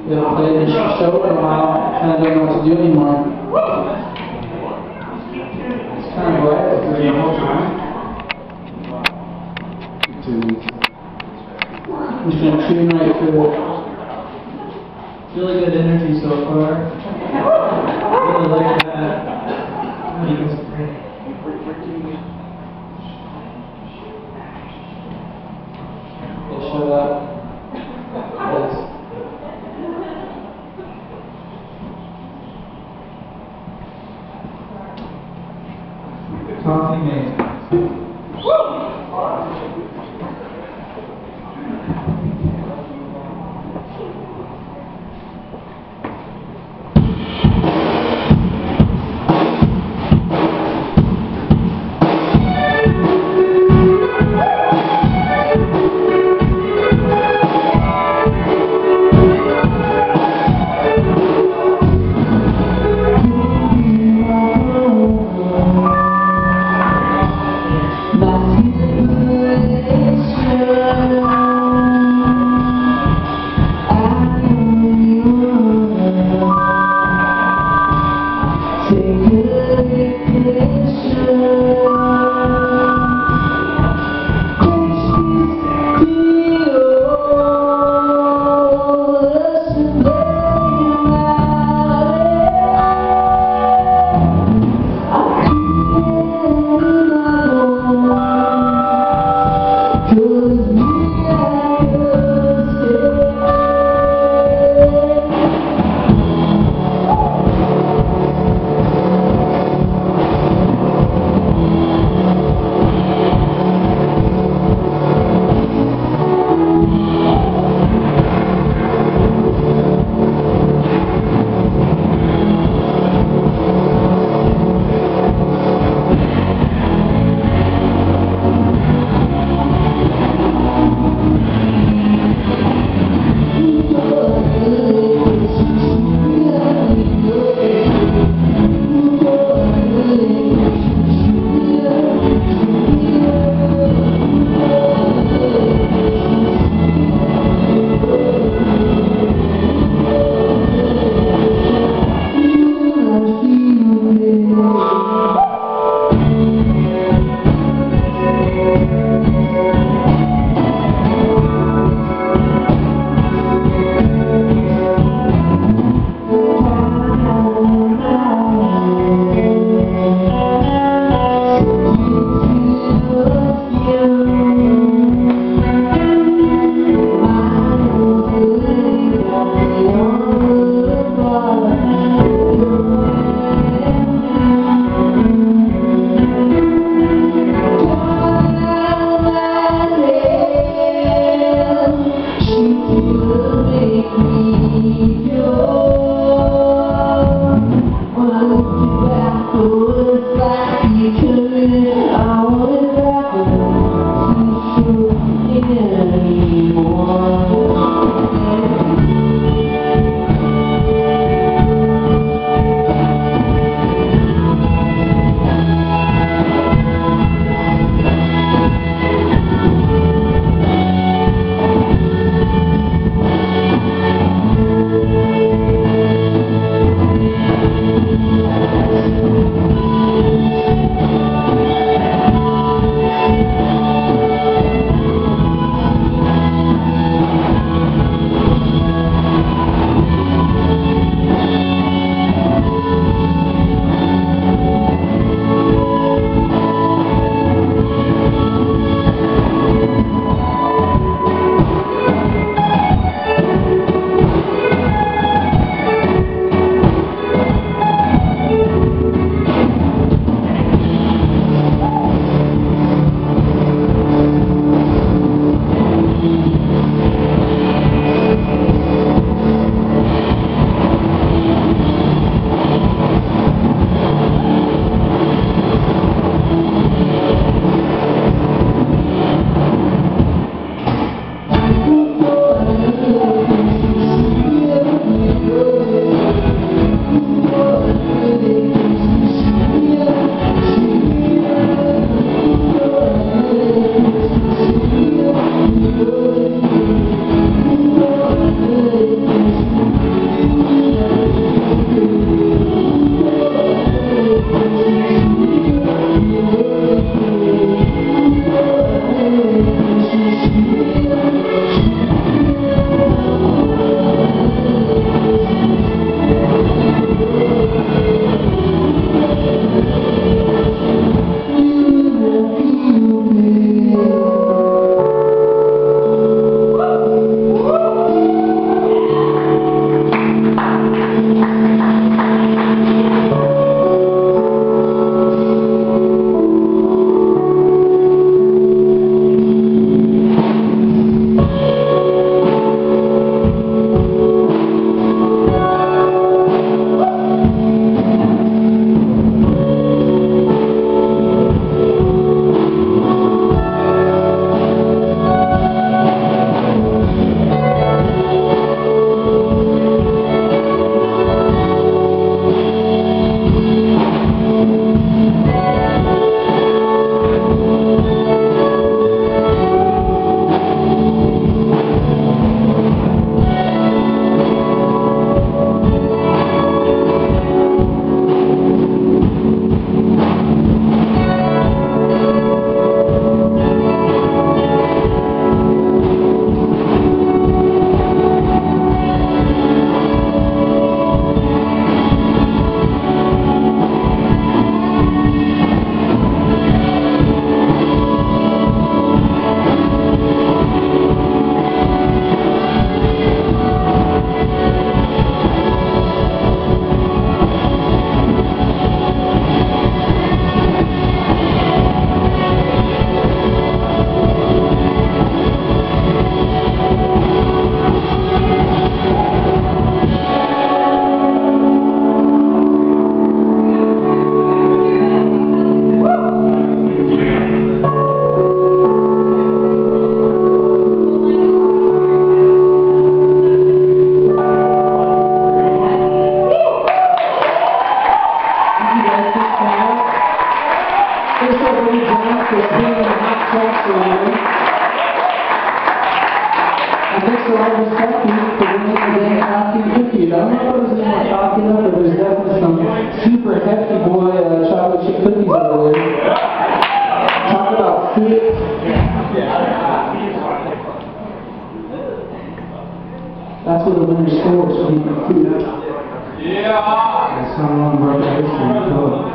We haven't played this show in a while. Kind of don't know what to do anymore. It's kind of glad it's the whole time. 2 weeks. I'm just going to tune right through it. Really good energy so far. Really like that. You guys are great. They showed up. Yes. Coffee made. Good. thanks to all this coffee for bringing the day coffee with you. I don't know if there's any more coffee left, but there's definitely some super hefty boy chocolate chip cookies over there. Talk about fit. That's what the winner scores for eating food. Yeah! Someone wrote a history book.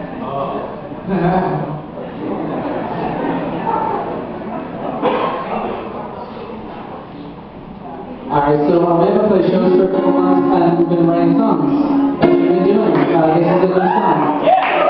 Alright, so we're going to play shows for a couple months and we've been writing songs. That's what we've been doing. This is a new song.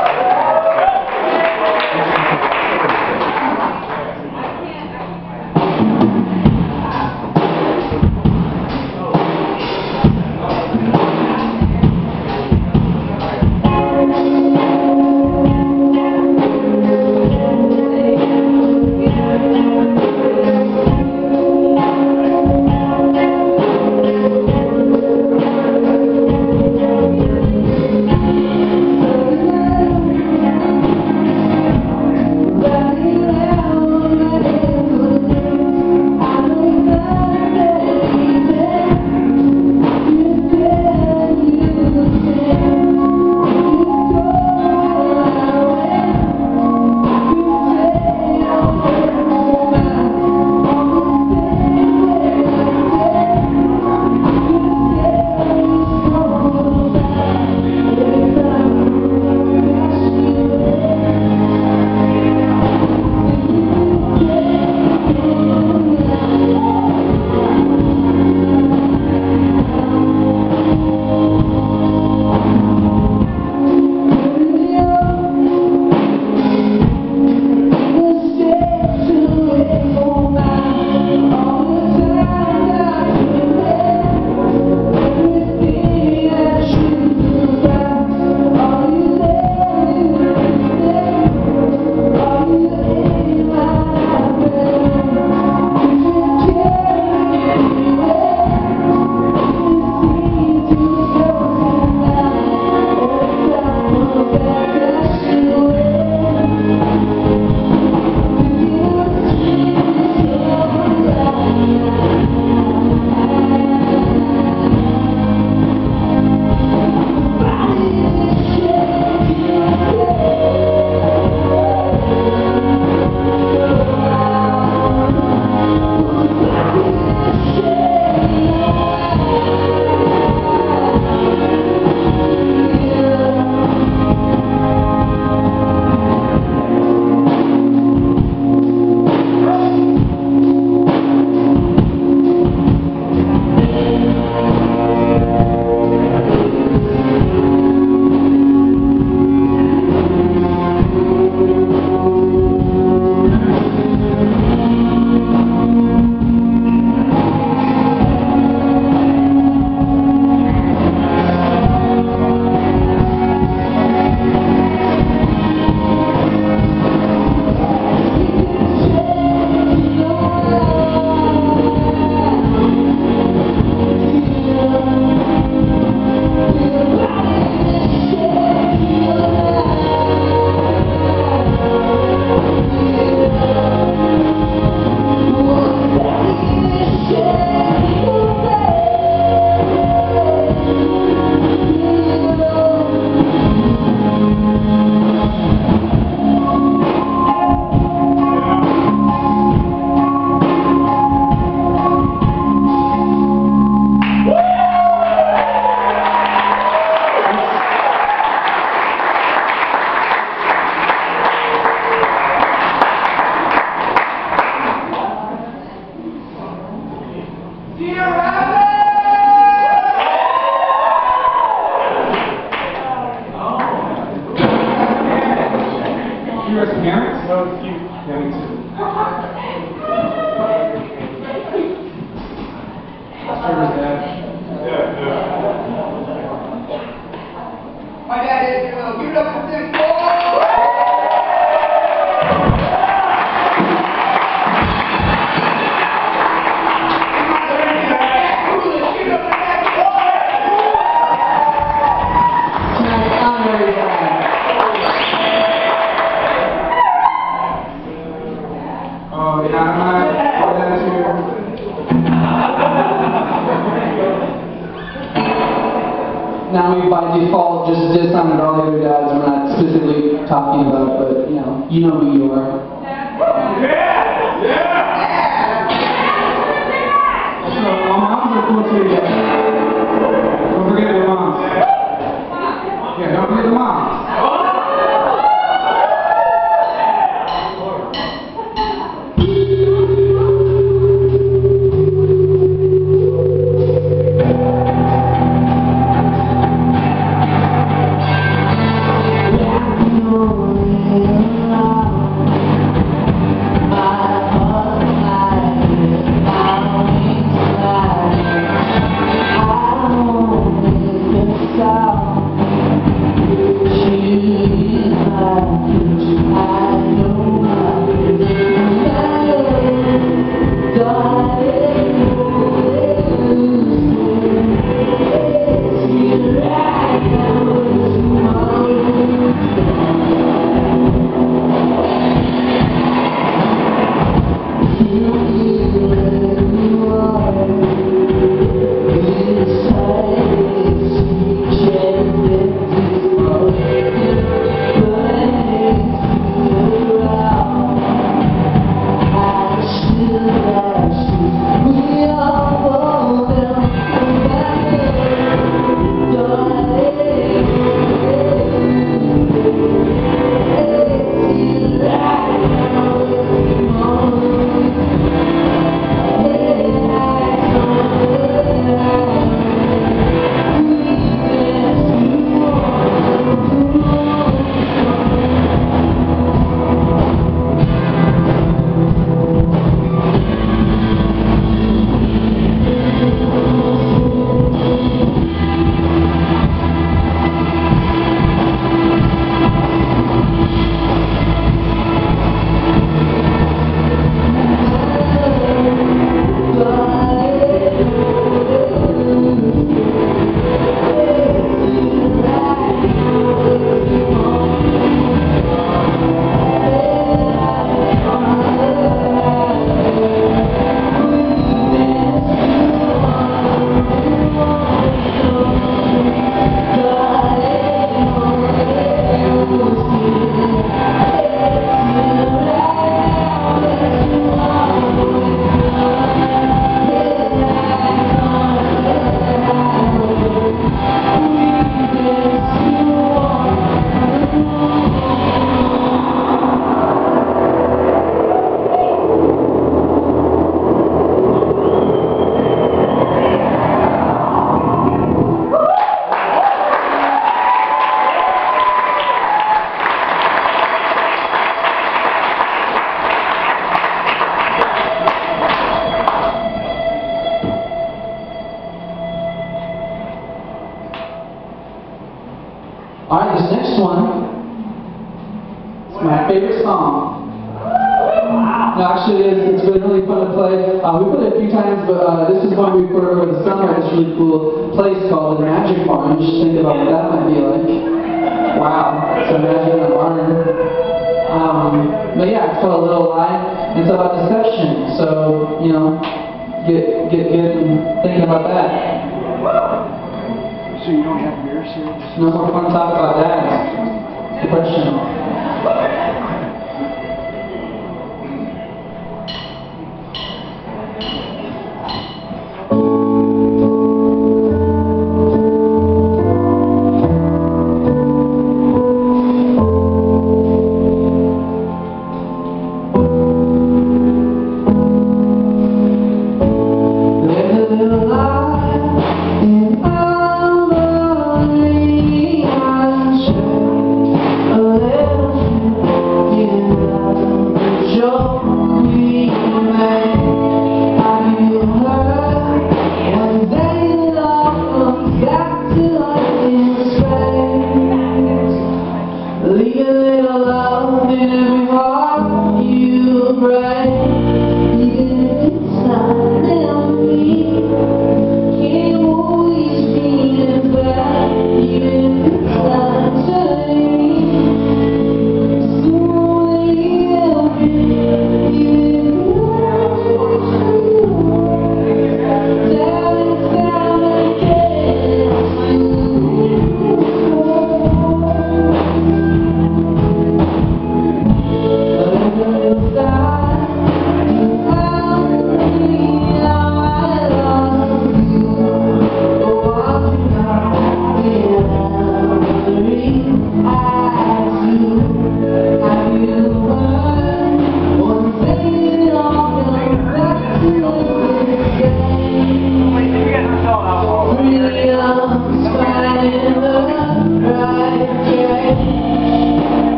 Cedar Rapids! You as parents? No, you. Yeah, me too. My dad is, give it up for Tim Cole! now we by default just dishonored all the other dads. We're not specifically talking about, but you know who you are. So, moms are cool too, yeah. Don't forget your moms. Yeah, don't forget the moms. Alright, this next one is my favorite song. No, actually, it's been really fun to play. We played it a few times, but this is one we put over the summer at this really cool place called the Magic Barn. Just think about what that might be like. Wow, so imagine a barn. But yeah, it's called A Little Lie. It's about deception, so, you know, get and thinking about that. So you don't have beer series? No more fun talk about that. Depression. A little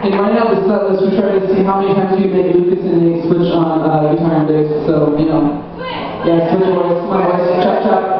And right now, the set list, we try to see how many times we make Lucas and Nate switch on guitar and bass. So, you know, yeah, switch voice. Come on, boys. Chop, chop.